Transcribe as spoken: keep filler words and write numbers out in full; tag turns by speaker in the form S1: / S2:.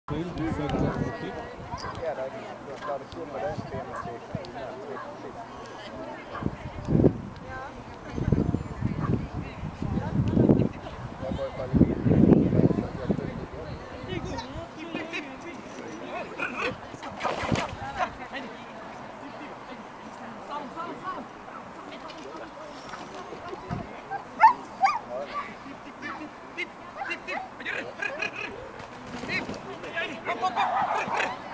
S1: Field sector forty.
S2: Yeah, that is not assume but that's payment station.
S3: Hop, hop, hop!